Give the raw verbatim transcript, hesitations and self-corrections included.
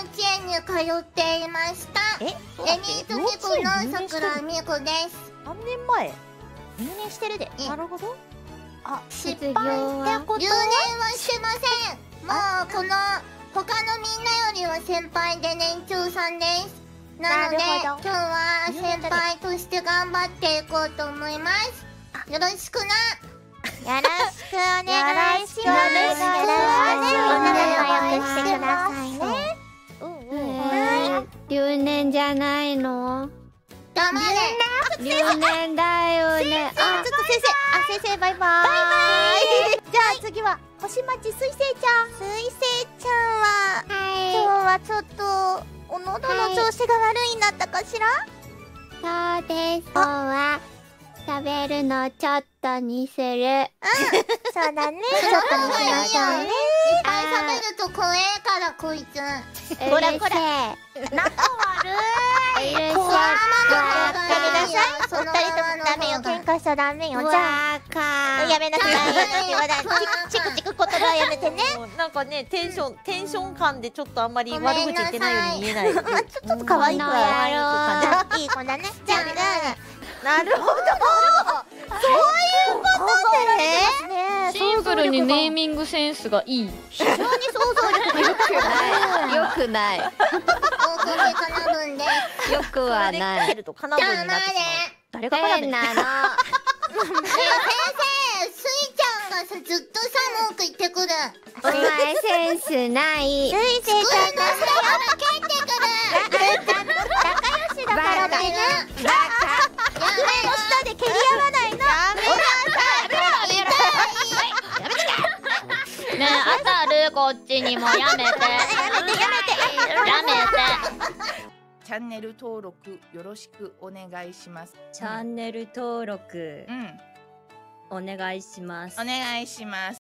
園に通っていました。 え、 エニートミコの桜美子です。 何年前？入年してるで。なるほど。あ、 失敗ってこと？ 留年はしてません。もうこの他のみんなよりは先輩で年長さんです。なので今日は先輩として頑張っていこうと思います。よろしくな。 よろしくお願いします。よろしくお願いしてくださいね。 うんうん。留年じゃないの？ 黙れ。 留年だよね。 あ、ちょっと先生、あ、先生バイバイ。バイバイ。じゃあ次は星町水星ちゃん。水星ちゃんは今日はちょっとお喉の調子が悪いんだったかしら？ そうです。今日は食べるのちょっとにする。うん、 そうだね。ちょっとにしましょうね。 いっぱい食べると怖えからこいつ。 こらこら。仲悪い。 うるせえ。 怖い。やってみなさい。お二人ともダメよ。喧嘩しちゃダメよ。じゃあやめなさい。チクチク言葉はやめてね。 なんかね、テンションテンション感でちょっとあんまり悪口言ってないように見えない。 まあちょっと可愛い子やろ。いい子だね。じゃあなるほど。そういうことで。 シンプルにネーミングセンスがいい。 非常に想像力が良くない。 よくない。 大声かなぶんで。 よくはない。 蹴るとカナブンになってしまう。誰がカナブン？ 変なの。 先生、スイちゃんがさずっとさ文句言ってくる。 お前センスない。 水星ちゃんの下から蹴ってくる。 仲良しだからだね。 バカ。やめろ。 下で蹴り合わないの。 ねえ、当たるこっちにもやめて。やめてやめて。やめて。 チャンネル登録よろしくお願いします。 チャンネル登録うん、 お願いします。 お願いします。